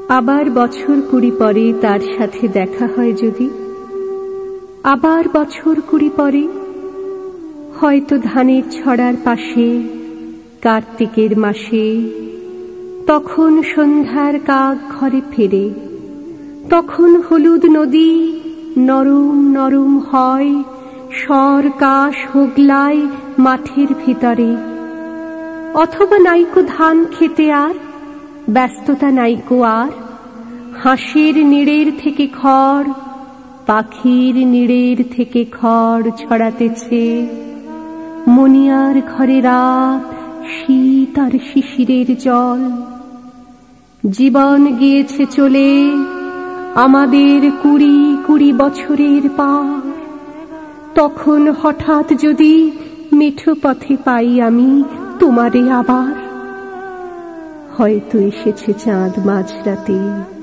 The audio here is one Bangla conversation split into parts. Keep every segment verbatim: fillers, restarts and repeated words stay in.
আবার বছর কুড়ি পরে তার সাথে দেখা হয় যদি, আবার বছর কুড়ি পরে হয়তো ধানের ছড়ার পাশে কার্তিকের মাসে, তখন সন্ধ্যার কাক ঘরে ফেরে, তখন হলুদ নদী নরম নরম হয়, স্বর কাশ হোগলায় মাঠের ভিতরে। অথবা নাইকো ধান খেতে আর ব্যস্ততা নাইকো আর, হাঁসের নিড়ের থেকে খড়, পাখির নিড়ের থেকে খড় ছড়াতেছে। মনিয়ার ঘরে রাত, শীত আর শিশিরের জল। জীবন গিয়েছে চলে আমাদের কুড়ি কুড়ি বছরের পার। তখন হঠাৎ যদি মেঠো পথে পাই আমি তোমারে আবার, হয়তো এসেছে চাঁদ মাঝরাতে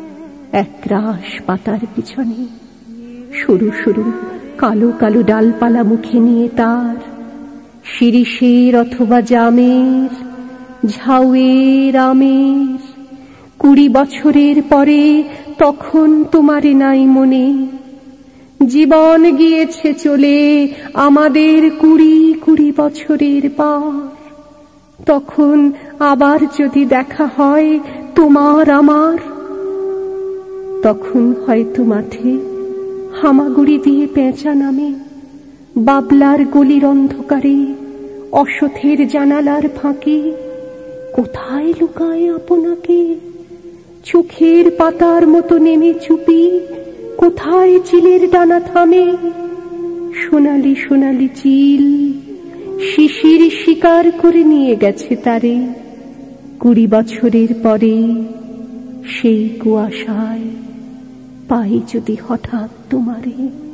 একরাশ পাতার পিছনে, সরু সরু কালো কালো ডালপালা মুখে নিয়ে তার, শিরিষের অথবা জামের, ঝাউয়ের আমের। কুড়ি বছরের পরে তখন তোমারে নাই মনে, জীবন গিয়েছে চলে আমাদের কুড়ি কুড়ি বছরের পর। তখন আবার যদি দেখা হয় তোমার আমার, তখন হয়তো মাঠে হামাগুড়ি দিয়ে পেঁচা নামে, বাবলার গলির অন্ধকারে অসথের জানালার ফাঁকে। কোথায় লুকায় আপনাকে চোখের পাতার মতো নেমে চুপি, কোথায় চিলের ডানা থামে, সোনালি সোনালি চিল শিশির শিকার করে নিয়ে গেছে তারে। কুড়ি বছরের পরে সেই কুয়াশায় পাই যদি হঠাৎ তোমারে।